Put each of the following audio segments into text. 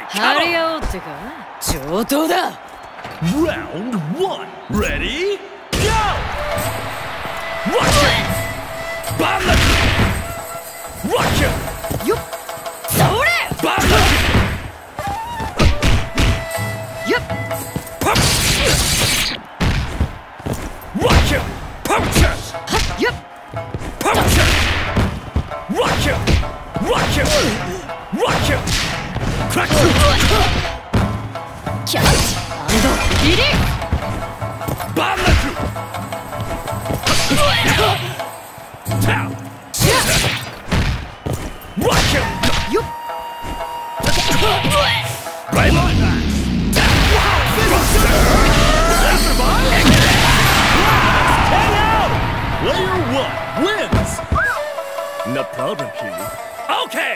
張り合おうってか。上等だ。 Round 1 Ready Go Watch it Bomb the Watch it よっそれ Bomb the よっ Watch it Punches よっ Punches Watch it Watch it Watch it Crack it キャッチリリー Bomb the Tap Watch it よっ Right on Player 1 wins! No problem, Kitty. Okay!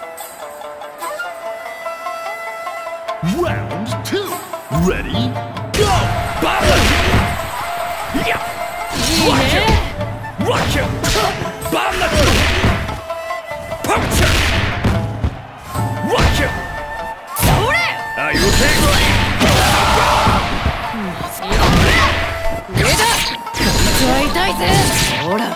Round 2 Ready Go! Bomb Yeah! Watch it! Watch it! Bomb the Punch it! Watch it! それ Are you okay? 上だ。こいつは痛いぜ。ほら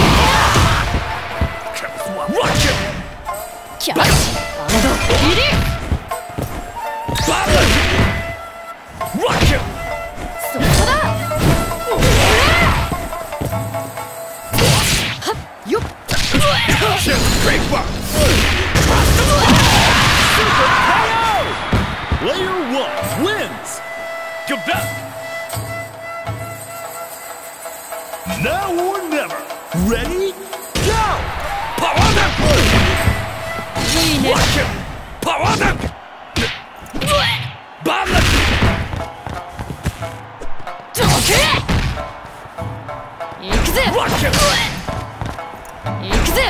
Watch it! キャッチリリー Bomb the Watch it! そこだ。はっよっ Just great one! Super KO! Player 1 wins! Good luck! Now or never! Ready? Go! Power dunk! いいね。 Watch it! Power dunk! Bomb the どけ。行くぜ。 Watch it! 行くぜ。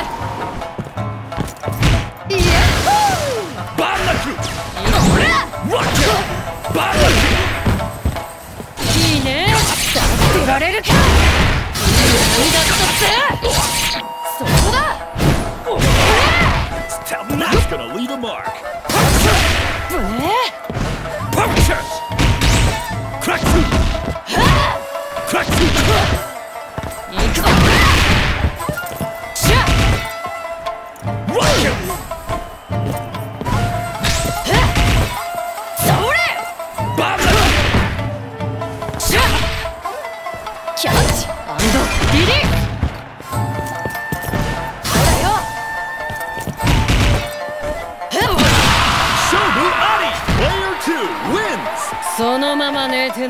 イエッ Bomb the ほら Watch it! Bomb the いいね。だってられるか。何だったって。そこだ。 Tell me that's gonna leave a mark! ぶね Punches! Crack two! Crack two! 行くぞ。しゃ Watch it! それ Bomb the しゃキャッチリリーほらよ Shobu Adi! Player 2 wins! そのまま寝てな。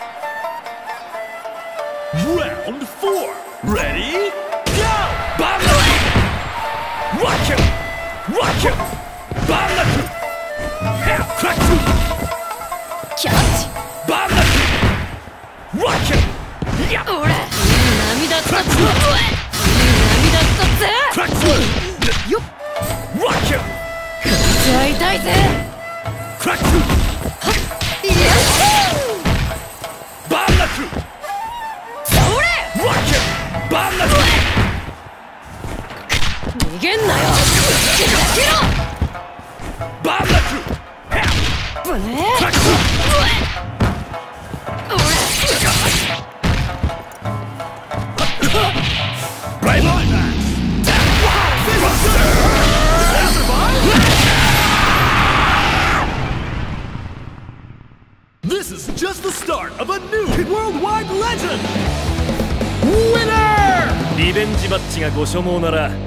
Round 4 Ready? Go! Bomb the Watch it! Watch it! Bomb the Crack two! キャッチ Bomb the Watch it! Yeah! ほらいい波だったぜ。いい波だったぜ。 Crack two! よっ Watch it! こいつは痛いぜ。 Crack two! イエッ Bomb the それ Watch it! Bomb the 逃げんなよ。気をつけろ。 Bomb the ぶね Crack two! ほら Right on! This is just the start of a new worldwide legend! Winner! リベンジマッチがご所望なら